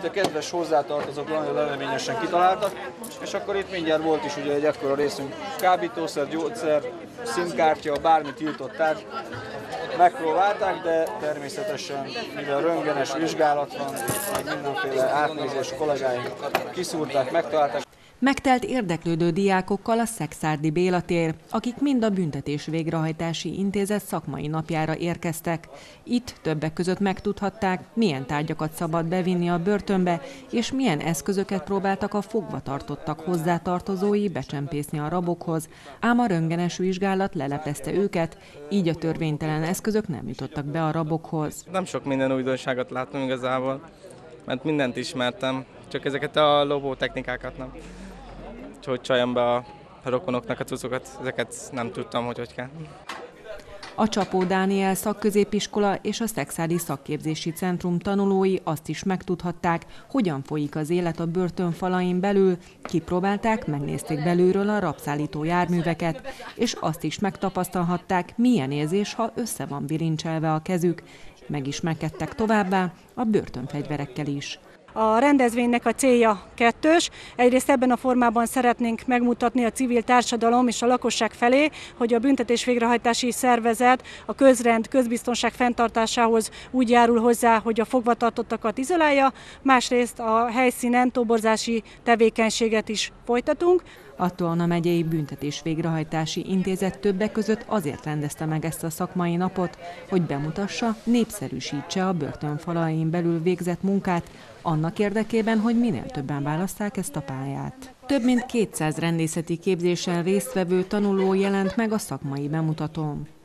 amit a kedves hozzátartozók nagyon leleményesen kitaláltak, és akkor itt mindjárt volt is ugye egy ekkora részünk kábítószer, gyógyszer, színkártya, bármi tiltott tárgy. Megpróbálták, de természetesen, mivel röntgenes vizsgálat van, meg mindenféle átnézés, kollégáink kiszúrták, megtalálták. Megtelt érdeklődő diákokkal a Szekszárdi Béla tér, akik mind a Büntetés Végrehajtási Intézet szakmai napjára érkeztek. Itt többek között megtudhatták, milyen tárgyakat szabad bevinni a börtönbe, és milyen eszközöket próbáltak a fogvatartottak hozzátartozói becsempészni a rabokhoz, ám a röntgenes vizsgálat lelepezte őket, így a törvénytelen eszközök nem jutottak be a rabokhoz. Nem sok minden újdonságot láttam igazából, mert mindent ismertem, csak ezeket a lopó technikákat nem. Hogy csaljam be a rokonoknak a cuccokat, ezeket nem tudtam, hogy kell. A Csapó Dániel Szakközépiskola és a Szekszárdi Szakképzési Centrum tanulói azt is megtudhatták, hogyan folyik az élet a börtön falain belül, kipróbálták, megnézték belülről a rabszállító járműveket, és azt is megtapasztalhatták, milyen érzés, ha össze van bilincselve a kezük. Megismerkedtek továbbá a börtönfegyverekkel is. A rendezvénynek a célja kettős. Egyrészt ebben a formában szeretnénk megmutatni a civil társadalom és a lakosság felé, hogy a Büntetés Végrehajtási Szervezet a közrend, közbiztonság fenntartásához úgy járul hozzá, hogy a fogvatartottakat izolálja, másrészt a helyszínen toborzási tevékenységet is folytatunk. A Tolna megyei Büntetés Végrehajtási Intézet többek között azért rendezte meg ezt a szakmai napot, hogy bemutassa, népszerűsítse a börtön falain belül végzett munkát, annak érdekében, hogy minél többen válasszák ezt a pályát. Több mint 200 rendészeti képzésen résztvevő tanuló jelent meg a szakmai bemutatón.